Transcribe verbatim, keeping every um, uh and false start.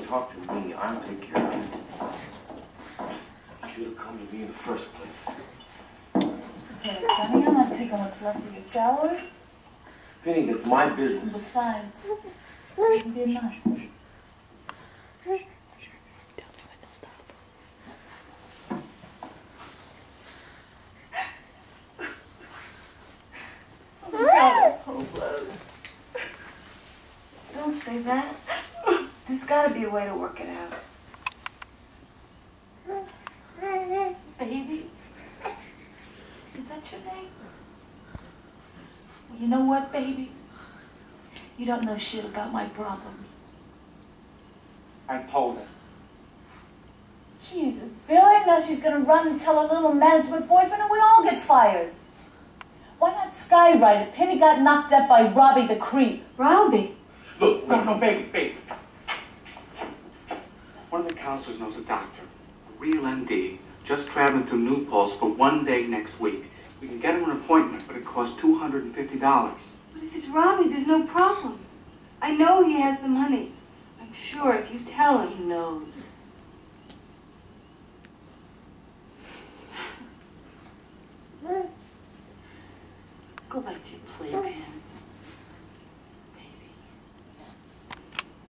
talk to me. I'll take care of it. You should have come to me in the first place. Forget it, Johnny. I'm not taking what's left of your salary. Penny, that's my And business. besides, it wouldn't be enough. Oh, God, it's hopeless. Don't say that. There's got to be a way to work it out. Baby? Is that your name? Well, you know what, baby? You don't know shit about my problems. I told her. Jesus, Billy, now she's gonna run and tell her little management boyfriend and we all get fired. Why not skywrite it? Penny got knocked up by Robbie the creep. Robbie? Look, no, no, baby, baby. One of the counselors knows a doctor, a real M D, just traveling to New Paltz for one day next week. We can get him an appointment, but it costs two hundred fifty dollars. But if it's Robbie, there's no problem. I know he has the money. I'm sure if you tell him, he knows. Go back to your playpen.